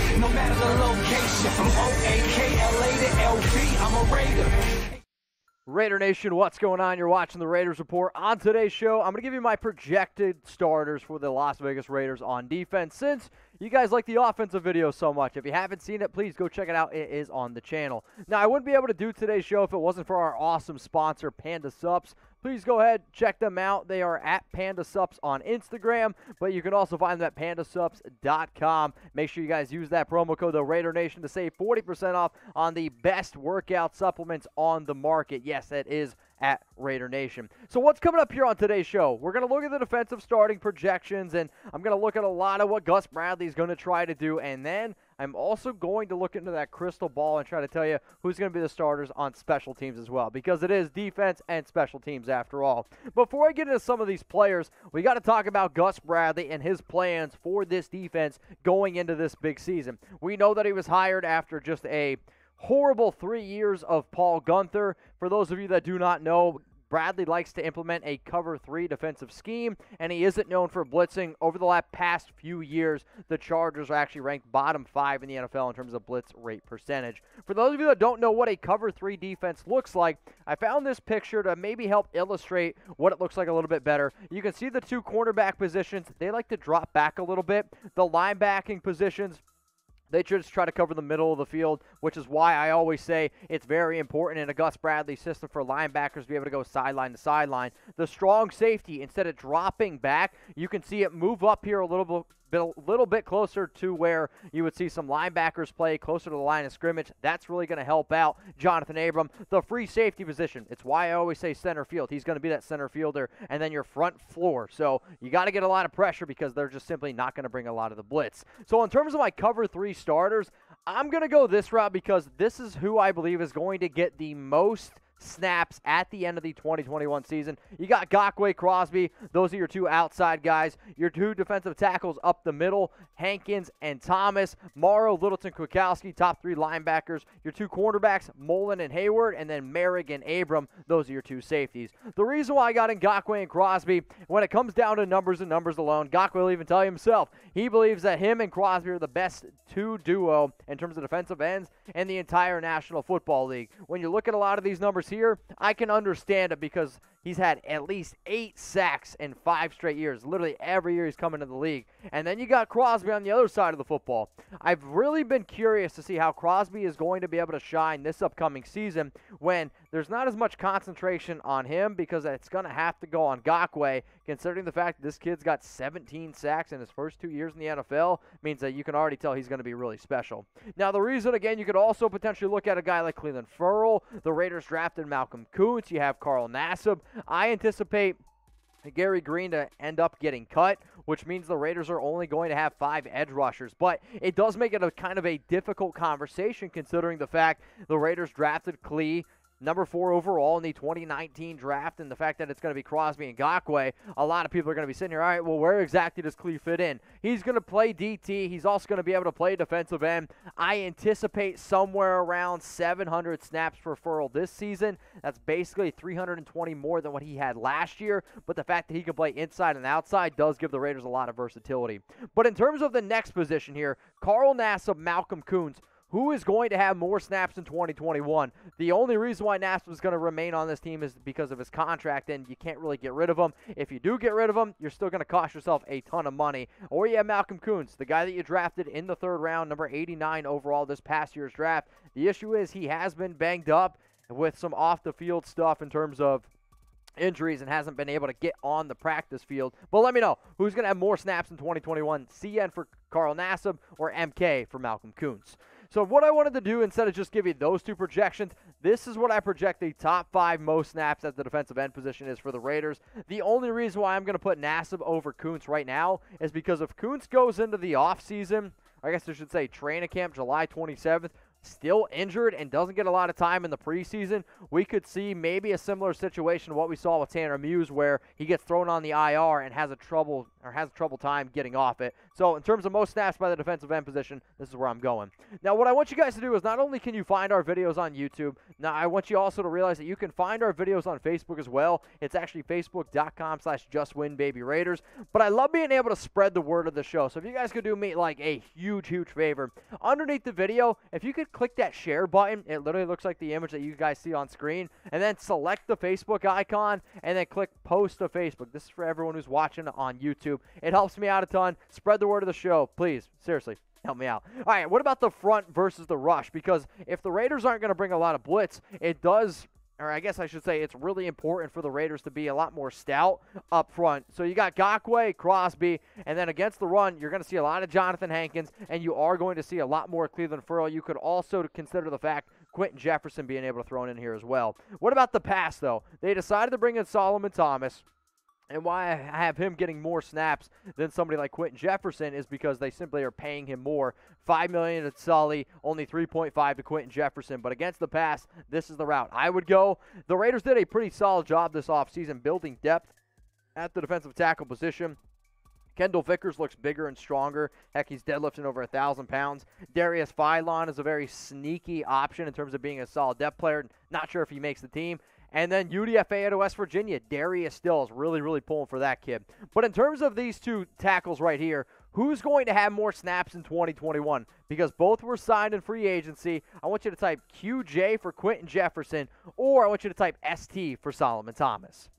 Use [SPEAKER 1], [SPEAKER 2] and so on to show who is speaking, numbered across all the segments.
[SPEAKER 1] no matter the location. From OAKLA to LV, I'm a Raider.
[SPEAKER 2] Raider Nation, what's going on? You're watching the Raiders Report. On today's show, I'm going to give you my projected starters for the Las Vegas Raiders on defense, since you guys like the offensive video so much. If you haven't seen it, please go check it out. It is on the channel. Now, I wouldn't be able to do today's show if it wasn't for our awesome sponsor, Panda Sups. Please go ahead, check them out. They are at Panda Sups on Instagram, but you can also find them at pandasups.com. Make sure you guys use that promo code, the Raider Nation, to save 40% off on the best workout supplements on the market. Yes, that is at Raider Nation. So what's coming up here on today's show? We're going to look at the defensive starting projections, and I'm going to look at a lot of what Gus Bradley's going to try to do, and then I'm also going to look into that crystal ball and try to tell you who's going to be the starters on special teams as well, because it is defense and special teams after all. Before I get into some of these players, we got to talk about Gus Bradley and his plans for this defense going into this big season. We know that he was hired after just a horrible 3 years of Paul Guenther. For those of you that do not know, Bradley likes to implement a cover 3 defensive scheme, and he isn't known for blitzing. Over the past few years, the Chargers are actually ranked bottom 5 in the NFL in terms of blitz rate percentage. For those of you that don't know what a cover 3 defense looks like, I found this picture to maybe help illustrate what it looks like a little bit better. You can see the 2 cornerback positions. They like to drop back a little bit. The linebacking positions, they just try to cover the middle of the field, which is why I always say it's very important in a Gus Bradley system for linebackers to be able to go sideline to sideline. The strong safety, instead of dropping back, you can see it move up here a little bit closer to where you would see some linebackers play closer to the line of scrimmage. That's really going to help out Johnathan Abram. The free safety position, it's why I always say center field. He's going to be that center fielder, and then your front floor. So you got to get a lot of pressure because they're just simply not going to bring a lot of the blitz. So in terms of my cover 3 starters, I'm going to go this route because this is who I believe is going to get the most snaps at the end of the 2021 season. You got Ngakoue, Crosby. Those are your 2 outside guys. Your 2 defensive tackles up the middle, Hankins and Thomas. Morrow, Littleton, Kwiatkoski, top 3 linebackers. Your 2 cornerbacks, Mullen and Hayward, and then Moehrig and Abram. Those are your 2 safeties. The reason why I got Ngakoue and Crosby, when it comes down to numbers and numbers alone, Ngakoue will even tell you himself, he believes that him and Crosby are the best 2 duo in terms of defensive ends in the entire National Football League. When you look at a lot of these numbers here, I can understand it because he's had at least 8 sacks in 5 straight years. Literally every year he's come into the league. And then you got Crosby on the other side of the football. I've really been curious to see how Crosby is going to be able to shine this upcoming season when there's not as much concentration on him, because it's going to have to go on Ngakoue, considering the fact that this kid's got 17 sacks in his first 2 years in the NFL, means that you can already tell he's going to be really special. Now, the reason, again, you could also potentially look at a guy like Cleveland Ferrell. The Raiders drafted Malcolm Kuntz. You have Carl Nassib. I anticipate Gary Green to end up getting cut, which means the Raiders are only going to have 5 edge rushers. But it does make it a kind of a difficult conversation, considering the fact the Raiders drafted Klee number 4 overall in the 2019 draft, and the fact that it's going to be Crosby and Ngakoue. A lot of people are going to be sitting here, all right, well, where exactly does Klee fit in? He's going to play DT. He's also going to be able to play defensive end. I anticipate somewhere around 700 snaps for Ferrell this season. That's basically 320 more than what he had last year, but the fact that he can play inside and outside does give the Raiders a lot of versatility. But in terms of the next position here, Carl Nassib, Malcolm Kuntz, who is going to have more snaps in 2021? The only reason why Nassib is going to remain on this team is because of his contract, and you can't really get rid of him. If you do get rid of him, you're still going to cost yourself a ton of money. Or you have Malcolm Kuntz, the guy that you drafted in the 3rd round, number 89 overall this past year's draft. The issue is he has been banged up with some off-the-field stuff in terms of injuries and hasn't been able to get on the practice field. But let me know, who's going to have more snaps in 2021? CN for Carl Nassib or MK for Malcolm Kuntz? So what I wanted to do, instead of just giving those 2 projections, this is what I project the top 5 most snaps at the defensive end position is for the Raiders. The only reason why I'm going to put Nassib over Kuntz right now is because if Kuntz goes into the offseason, I guess I should say training camp July 27th, still injured and doesn't get a lot of time in the preseason, we could see maybe a similar situation to what we saw with Tanner Muse, where he gets thrown on the IR and has a trouble time getting off it. So in terms of most snaps by the defensive end position, this is where I'm going. Now, what I want you guys to do is not only can you find our videos on YouTube, now I want you also to realize that you can find our videos on Facebook as well. It's actually facebook.com/JustWinBabyRaiders. But I love being able to spread the word of the show. So if you guys could do me like a huge favor, underneath the video, if you could click that share button, it literally looks like the image that you guys see on screen, and then select the Facebook icon, and then click post to Facebook. This is for everyone who's watching on YouTube. It helps me out a ton. Spread the word of the show, please. Seriously, help me out. All right, what about the front versus the rush? Because if the Raiders aren't going to bring a lot of blitz, it does, or I guess I should say it's really important for the Raiders to be a lot more stout up front. So you got Ngakoue, Crosby, and then against the run, you're going to see a lot of Johnathan Hankins, and you are going to see a lot more Cleveland Ferrell. You could also consider the fact Quentin Jefferson being able to throw in here as well. What about the pass, though? They decided to bring in Solomon Thomas. And why I have him getting more snaps than somebody like Quentin Jefferson is because they simply are paying him more. $5 million to Sully, only $3.5 to Quentin Jefferson. But against the pass, this is the route I would go. The Raiders did a pretty solid job this offseason building depth at the defensive tackle position. Kendall Vickers looks bigger and stronger. Heck, he's deadlifting over 1,000 pounds. Darius Philon is a very sneaky option in terms of being a solid depth player. Not sure if he makes the team. And then UDFA out of West Virginia, Darius Still is really pulling for that kid. But in terms of these two tackles right here, who's going to have more snaps in 2021? Because both were signed in free agency. I want you to type QJ for Quentin Jefferson, or I want you to type ST for Solomon Thomas.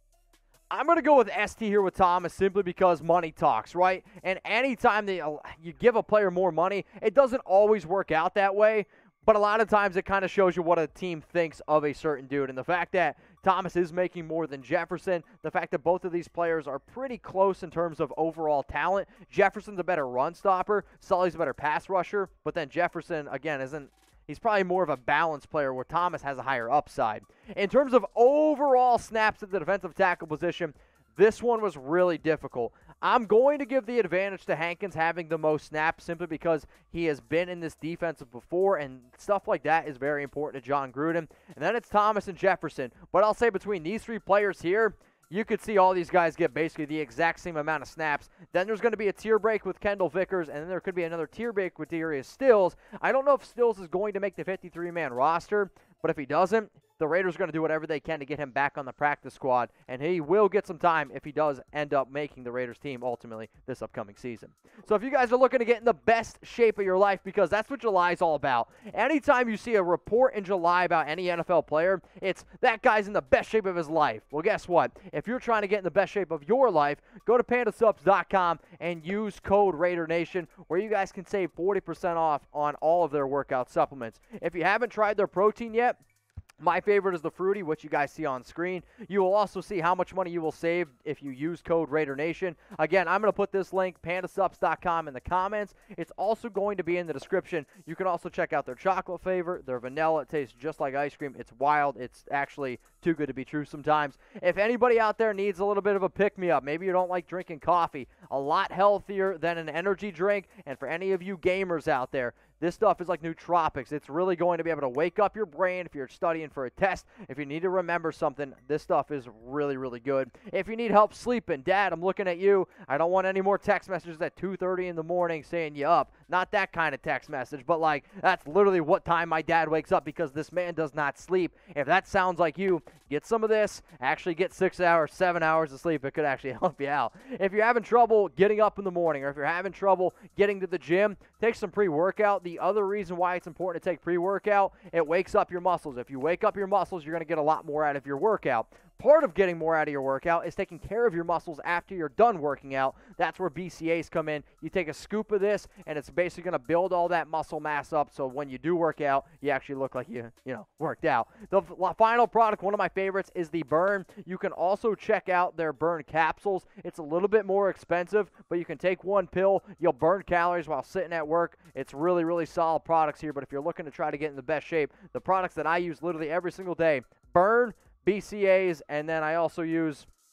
[SPEAKER 2] I'm going to go with ST here with Thomas simply because money talks, right? And anytime you give a player more money, it doesn't always work out that way. But a lot of times it kind of shows you what a team thinks of a certain dude. And the fact that Thomas is making more than Jefferson, the fact that both of these players are pretty close in terms of overall talent. Jefferson's a better run stopper. Sully's a better pass rusher. But then Jefferson, again, he's probably more of a balanced player where Thomas has a higher upside. In terms of overall snaps at the defensive tackle position, this one was really difficult. I'm going to give the advantage to Hankins having the most snaps simply because he has been in this defense before, and stuff like that is very important to John Gruden. And then it's Thomas and Jefferson. But I'll say between these three players here, you could see all these guys get basically the exact same amount of snaps. Then there's going to be a tier break with Kendall Vickers, and then there could be another tier break with Darius Stills. I don't know if Stills is going to make the 53-man roster, but if he doesn't, the Raiders are going to do whatever they can to get him back on the practice squad, and he will get some time if he does end up making the Raiders team ultimately this upcoming season. So if you guys are looking to get in the best shape of your life, because that's what July is all about. Anytime you see a report in July about any NFL player, it's that guy's in the best shape of his life. Well, guess what? If you're trying to get in the best shape of your life, go to pandasubs.com and use code RaiderNation, where you guys can save 40% off on all of their workout supplements. If you haven't tried their protein yet, my favorite is the Fruity, which you guys see on screen. You will also see how much money you will save if you use code RaiderNation. Again, I'm going to put this link, pandasubs.com, in the comments. It's also going to be in the description. You can also check out their chocolate flavor, their vanilla. It tastes just like ice cream. It's wild. It's actually too good to be true sometimes. If anybody out there needs a little bit of a pick-me-up, maybe you don't like drinking coffee, a lot healthier than an energy drink, and for any of you gamers out there, this stuff is like nootropics. It's really going to be able to wake up your brain if you're studying for a test. If you need to remember something, this stuff is really good. If you need help sleeping, Dad, I'm looking at you. I don't want any more text messages at 2:30 in the morning saying you up. Not that kind of text message, but like that's literally what time my dad wakes up because this man does not sleep. If that sounds like you, get some of this. Actually get 6 hours, 7 hours of sleep. It could actually help you out. If you're having trouble getting up in the morning or if you're having trouble getting to the gym, take some pre-workout. The other reason why it's important to take pre-workout, it wakes up your muscles. If you wake up your muscles, you're going to get a lot more out of your workout. Part of getting more out of your workout is taking care of your muscles after you're done working out. That's where BCAAs come in. You take a scoop of this, and it's basically going to build all that muscle mass up so when you do work out, you actually look like you worked out. The final product, one of my favorites, is the Burn. You can also check out their Burn capsules. It's a little bit more expensive, but you can take one pill. You'll burn calories while sitting at work. It's really solid products here, but if you're looking to try to get in the best shape, the products that I use literally every single day, Burn, BCAAs, and then I also use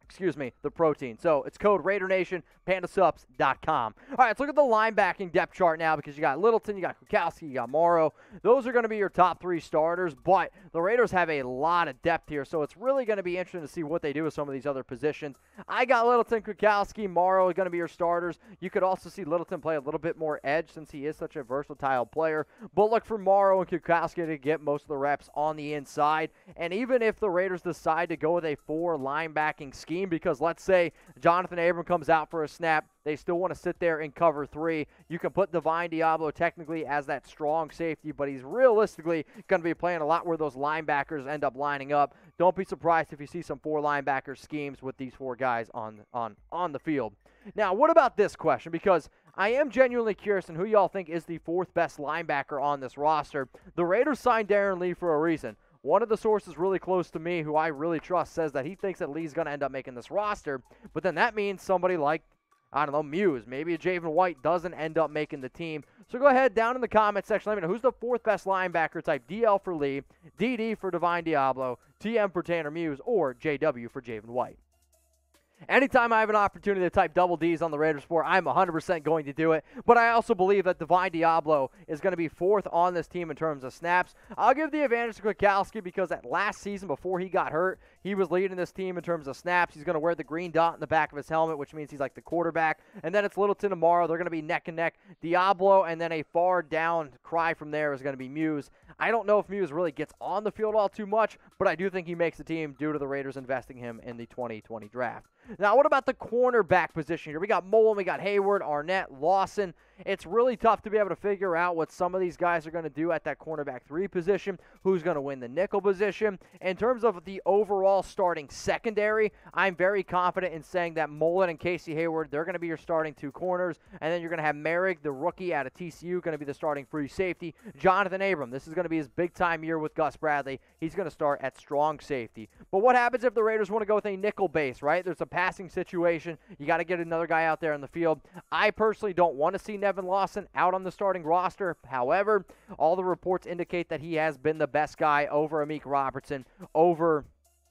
[SPEAKER 2] the protein. So it's code RaiderNation, pandasups.com. All right, let's look at the linebacking depth chart now because you got Littleton, you got Kwiatkoski, you got Morrow. Those are going to be your top 3 starters, but the Raiders have a lot of depth here, so it's really going to be interesting to see what they do with some of these other positions. I got Littleton, Kwiatkoski, Morrow are going to be your starters. You could also see Littleton play a little bit more edge since he is such a versatile player, but look for Morrow and Kwiatkoski to get most of the reps on the inside. And even if the Raiders decide to go with a 4 linebacking scheme, because let's say Johnathan Abram comes out for a snap, they still want to sit there in cover 3. You can put Divine Diablo technically as that strong safety, but he's realistically going to be playing a lot where those linebackers end up lining up. Don't be surprised if you see some 4 linebacker schemes with these 4 guys on the field. Now, what about this question? Because I am genuinely curious on who y'all think is the 4th best linebacker on this roster. The Raiders signed Darren Lee for a reason. One of the sources really close to me, who I really trust, says that he thinks that Lee's going to end up making this roster, but then that means somebody like, I don't know, Muse, maybe Javen White doesn't end up making the team. So go ahead down in the comment section, let me know who's the 4th best linebacker. Type DL for Lee, DD for Divine Diablo, TM for Tanner Muse, or JW for Javen White. Anytime I have an opportunity to type double Ds on the Raiders Report, I'm 100% going to do it. But I also believe that Divine Diablo is going to be 4th on this team in terms of snaps. I'll give the advantage to Kwaitkoski because that last season before he got hurt, he was leading this team in terms of snaps. He's going to wear the green dot in the back of his helmet, which means he's like the quarterback. And then it's Littleton tomorrow. They're going to be neck and neck. Diablo, and then a far down cry from there is going to be Muse. I don't know if Muse really gets on the field all too much, but I do think he makes the team due to the Raiders investing him in the 2020 draft. Now, what about the cornerback position here? We got Mullen, we got Hayward, Arnett, Lawson. It's really tough to be able to figure out what some of these guys are going to do at that cornerback 3 position, who's going to win the nickel position. In terms of the overall starting secondary, I'm very confident in saying that Mullen and Casey Hayward, they're going to be your starting 2 corners, and then you're going to have Moehrig, the rookie out of TCU, going to be the starting free safety. Johnathan Abram, this is going to be his big-time year with Gus Bradley. He's going to start at strong safety. But what happens if the Raiders want to go with a nickel base, right? There's a passing situation. You got to get another guy out there in the field. I personally don't want to see Nevin Lawson out on the starting roster. However, all the reports indicate that he has been the best guy over Amik Robertson, over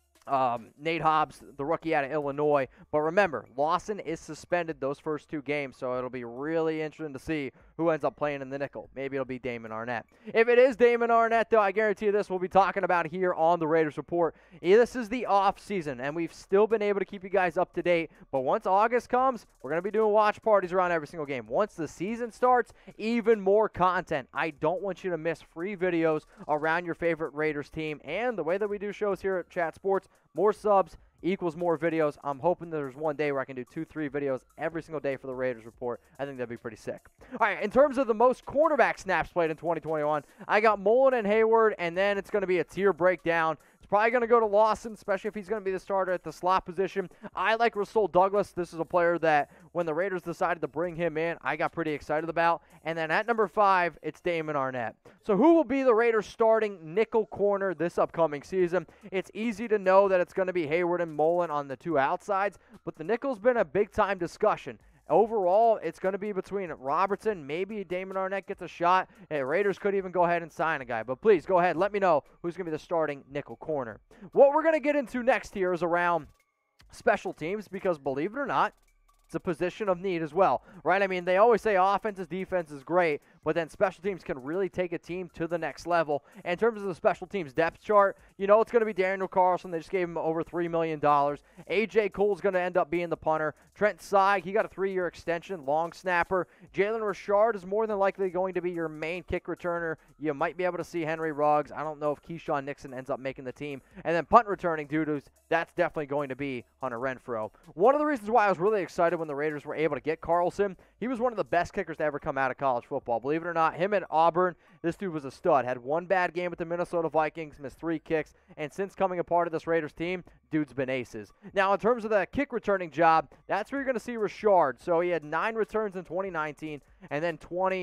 [SPEAKER 2] Nate Hobbs, the rookie out of Illinois. But remember, Lawson is suspended those first 2 games, so it'll be really interesting to see who ends up playing in the nickel. Maybe it'll be Damon Arnett. If it is Damon Arnett, though, I guarantee you this we'll be talking about here on the Raiders Report. This is the off season, and we've still been able to keep you guys up to date. But once August comes, we're going to be doing watch parties around every single game. Once the season starts, even more content. I don't want you to miss free videos around your favorite Raiders team. And the way that we do shows here at Chat Sports, more subs equals more videos. I'm hoping there's one day where I can do 2-3 videos every single day for the Raiders Report. I think that'd be pretty sick. All right, in terms of the most cornerback snaps played in 2021, I got Mullen and Hayward, and then it's going to be a tier breakdown. It's probably going to go to Lawson, especially if he's going to be the starter at the slot position. I like Rasul Douglas. This is a player that when the Raiders decided to bring him in, I got pretty excited about. And then at number 5, it's Damon Arnett. So who will be the Raiders starting nickel corner this upcoming season? It's easy to know that it's going to be Hayward and Mullen on the 2 outsides, but the nickel's been a big-time discussion. Overall, it's going to be between Robertson, maybe Damon Arnett gets a shot. Raiders could even go ahead and sign a guy. But please, go ahead. Let me know who's going to be the starting nickel corner. What we're going to get into next here is around special teams because, believe it or not, it's a position of need as well, right? I mean, they always say offense is defense is great, but then special teams can really take a team to the next level. And in terms of the special teams depth chart, you know it's going to be Daniel Carlson. They just gave him over $3 million. A.J. Cole's going to end up being the punter. Trent Seig, he got a 3-year extension, long snapper. Jalen Richard is more than likely going to be your main kick returner. You might be able to see Henry Ruggs. I don't know if Keyshawn Nixon ends up making the team. And then punt returning dudes, that's definitely going to be Hunter Renfrow. One of the reasons why I was really excited when the Raiders were able to get Carlson, he was one of the best kickers to ever come out of college football. Believe it or not, him at Auburn, this dude was a stud. Had 1 bad game with the Minnesota Vikings, missed 3 kicks, and since coming a part of this Raiders team, dude's been aces. Now, in terms of the kick returning job, that's where you're going to see Richard. So he had 9 returns in 2019 and then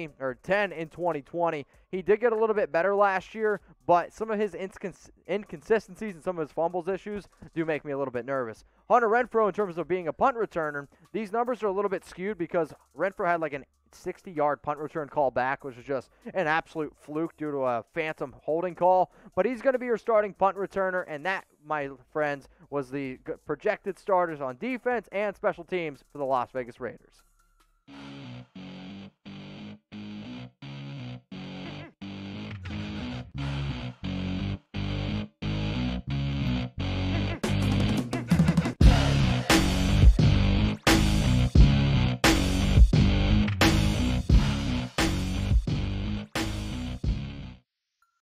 [SPEAKER 2] 10 in 2020. He did get a little bit better last year, but some of his inconsistencies and some of his fumbles issues do make me a little bit nervous. Hunter Renfrow, in terms of being a punt returner, these numbers are a little bit skewed because Renfrow had like an 60-yard punt return call back, which is just an absolute fluke due to a phantom holding call. But he's going to be your starting punt returner, and that, my friends, was the projected starters on defense and special teams for the Las Vegas Raiders.